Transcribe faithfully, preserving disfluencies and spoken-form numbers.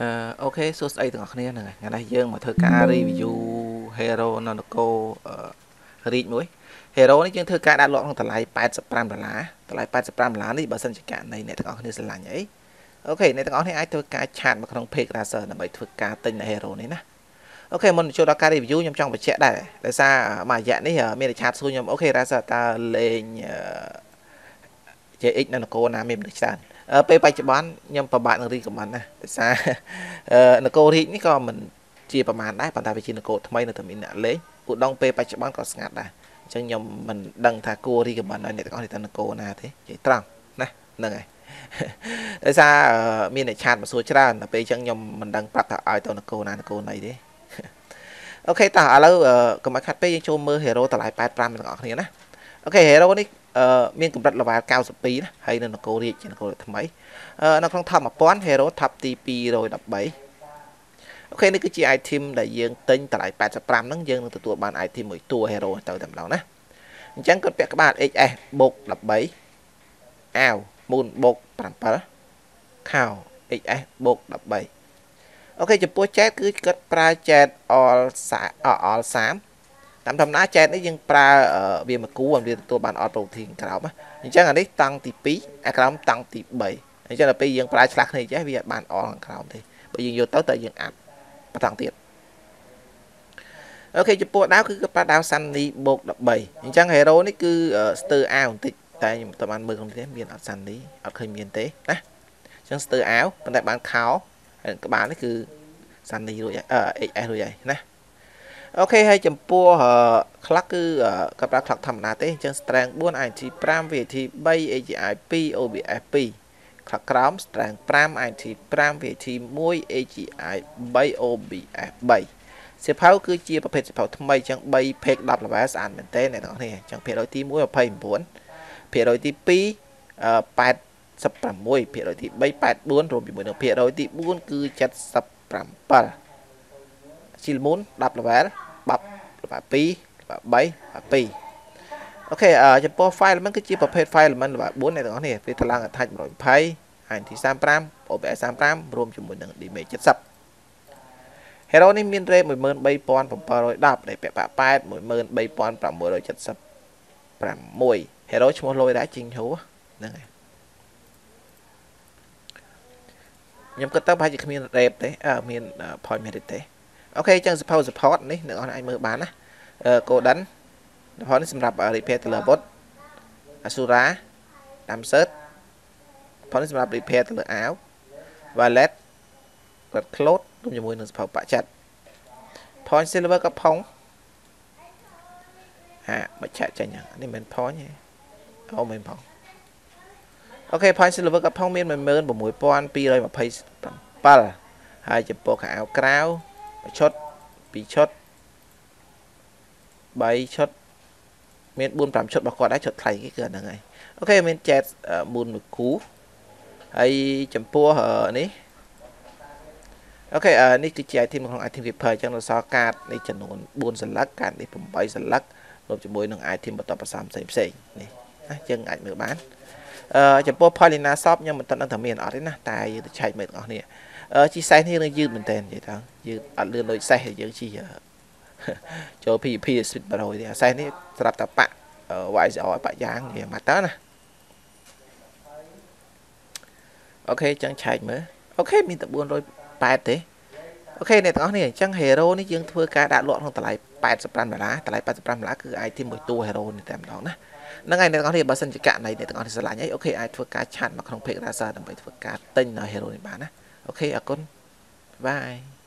អូខេសួស្តីទាំងអស់គ្នាហ្នឹងហើយថ្ងៃនេះយើងមកធ្វើការ review Hero Nanoko Reach មួយ Hero នេះយើងធ្វើការដាក់លក់ក្នុងតម្លៃប៉ែតសិបប្រាំដុល្លារតម្លៃប៉ែតសិបប្រាំដុល្លារនេះបើសិនជាករណីអ្នកទាំងអស់គ្នាស្រឡាញ់អីអូខេអ្នកទាំងអស់គ្នាអាចធ្វើការឆាតមកក្នុង page Razer ដើម្បីធ្វើការទិញនៅ Hero នេះណាអូខេមុនចូលដល់ការ review ខ្ញុំចង់បញ្ជាក់ដែរដោយសារមួយរយៈនេះមានតែឆាតសួរខ្ញុំអូខេ Razer តើលេង jx នៅនគរណាមានមនុស្សច្រើនពេលបច្ចុប្បន្នខ្ញុំពិបាកនឹងរីកមិនណាដោយសារនគររាជនេះក៏មិនជាប្រមាណដែរប៉ុន្តែវាជានគរថ្មីនៅតែមានអ្នកលេងឧត្តមពេលបច្ចុប្បន្នក៏ស្ងាត់ដែរអញ្ចឹងខ្ញុំមិនដឹងថាគួររីកមិនឲ្យអ្នកទាំងអស់នេះទៅនគរណាទេនិយាយត្រង់ណាហ្នឹងហើយដោយសារមានអ្នកឆាតមកសួរច្រើនដល់ពេលអញ្ចឹងខ្ញុំមិនដឹងប្រាប់ថាឲ្យទៅនគរណានគរណីទេអូខេតោះឥឡូវកុំឲ្យខាត់ពេកយើងចូលមើល Hero តម្លៃប៉ែតប្រាំទាំងអស់គ្នាណាអូខេ Hero នេះមានកម្រិត level កៅសិបពីរណាហើយនៅនគររាជជានគរថ្មីនៅក្នុង top one thousand Hero top ទីពីររយដប់បីអូខេនេះគឺជា item ដែលយើងទិញតម្លៃប៉ែតសិបប្រាំហ្នឹងយើងនឹងទទួលបាន item មួយតួ Hero ទៅតែម្ដងណាអញ្ចឹងគាត់ពាក់ក្បាល เอช เอส បូកដប់បីអាវ Moon បូកប្រាំbảyខោ เอช เอส បូកដប់បីអូខេចំពោះ chat គឺគាត់ប្រើ chat all all សាមតាមធម្មតា chat នេះយើងប្រើវាមកគូវាទទួលបាន auto protein ក្រោមអញ្ចឹងអានេះតង់ទីពីរអាក្រោមតង់ទីបីអញ្ចឹងដល់ពេលយើងប្រើឆ្លាស់គ្នាចេះវាបាន all ខាងក្រោមទេបើយើងយកទៅតែយើងអាប់បន្តទៀតអូខេចំពោះដាវគឺប្រើដាវ Sunny បូកដប់បីអញ្ចឹង Hero នេះគឺស្ទើរអាវបន្តិចតែខ្ញុំមិនបានមើលក្នុងនេះមានអត់ Sunny អត់ឃើញមានទេណាអញ្ចឹងស្ទើរអាវប៉ុន្តែបានខោហើយក្បាលនេះគឺ Sunny រួចហើយអឺ เอช เอส រួចហើយណាអូខេហើយចំពោះ clock គឺគាត់ប្រើ clock ធម្មតាទេអញ្ចឹង strength four ไอ ที five วี ที three เอ จี ไอ two โอ บี เอส two clock ក្រោម strength five ไอ ที five วี ที one เอ จี ไอ three โอ บี เอส threeសៀវភៅគឺជាប្រភេទសៀវភៅថ្មីអញ្ចឹង3 page 10 level ស្អាតមែនទេអ្នកទាំងអស់គ្នាអញ្ចឹងភាគរយទីone twenty-nineភាគរយទីtwo eighty-sixភាគរយទីthree eighty-fourរួមជាមួយនឹងភាគរយទីfourគឺseventy-seven Chill Moon 10 level 10 level two level three twoអូខេចំពោះ file element គឺជាប្រភេទ file element level four អ្នកទាំងអស់គ្នាវាថ្លឹង attach one twenty ไอ ที thirty-five โอ บี เอส thirty-five រួមជាមួយនឹង damage seventy Hero នេះមាន rate thirteen thousand seven hundred ten ដែលពាក់ប៉ាប៉ែត thirteen thousand six hundred seventy-six Hero ឈ្មោះលុយដែរជីងហូហ្នឹងហើយខ្ញុំគិតទៅប្រហែលជាគ្មាន rate ទេអឺមាន point merit ទេអូខេអញ្ចឹង support support នេះអ្នកនរអាចមើលបានណា Golden support នេះសម្រាប់ repair Tailor Bot Asura Damsert support នេះសម្រាប់ repair ទៅលើអាវ Wallet គាត់ close រួមជាមួយនឹង support បាក់ចាត់ point silver ក៏ផងហាមកឆាក់ចាញ់នេះមិន point ទេអូមិនផងអូខេ point silver ក៏ផងមាន sixteen twenty-sevenហើយចំពោះខោអាវក្រៅឈុតtwoឈុតthreeឈុតមានfour fiveឈុតរបស់គាត់ដែរឈុតថ្លៃគេគឺហ្នឹងហើយអូខេមាន chat moon មួយគូហើយចំពោះនេះអូខេនេះគឺជា item ក្នុង item keeper អញ្ចឹងនៅសល់កាតនេះចំនួនfourសន្លឹកកាតនេះeightសន្លឹករួមជាមួយនឹង item បន្តផ្សំផ្សេងផ្សេងនេះណាយើងអាចមើលបានអឺចំពោះ Polina shop ខ្ញុំមិនទាន់ដឹងថាមានអត់ទេណាតែយើងទៅឆែកមើលទាំងអស់គ្នាអឺជីសេះនេះនឹងយឺតមែនតើនិយាយថាយឺតអត់លឿនដូចសេះយើងជីចូល พี พี speed one hundredទេអាសេះនេះសម្រាប់តែប៉ាក់ វ៉ៃ ซี អារ ប៉ាក់យ៉ាងនិយាយមកតើណាអូខេចឹងឆែកមើលអូខេមានតែfour hundred eightyទេអូខេអ្នកទាំងអស់នេះអញ្ចឹង Hero នេះយើងធ្វើការដាក់លក់ក្នុងតម្លៃeighty-fiveដុល្លារតម្លៃeighty-fiveដុល្លារគឺ item មួយតួ Hero នេះតែម្ដងណាហ្នឹងហើយអ្នកទាំងអស់នេះបើសិនជាករណីអ្នកទាំងអស់នេះស្រឡាញ់អីអូខេអាចធ្វើការឆាតមកក្នុង page Razer ដើម្បីធ្វើការទិញនៅ Hero នេះបានណាអូខេអរគុណបាយ